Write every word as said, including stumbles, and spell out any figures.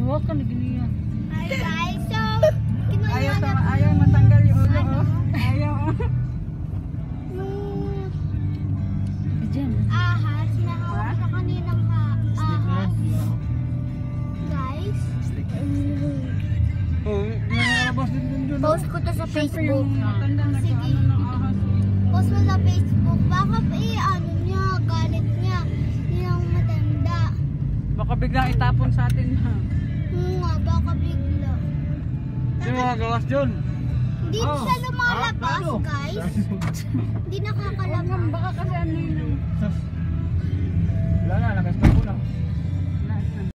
Hawakan na giniya. Hi guys, so kinuha Ayaw, na ta- ayaw matanggal yung ulo. Ano? Oh. Ayaw. Oh. nung Diyan. ahas, nahawak na kaninang ha ahas. Guys, Oh, di na nalabas din dun dun. post ko to sa Siyempre Facebook. yung matanda na Sige. ano ng ahas. Post mo sa Facebook. Baka eh, ano niya, galit niya. Yung matanda. Baka biglang itapon sa atin ha. Hmm nga, baka bigla. Sino nagawas dun? Hindi Oh. siya lumalabas, Ah, guys. Hindi Huwag nga, nakakalabas. baka kasi ano yun. Wala na, nagastos ko na.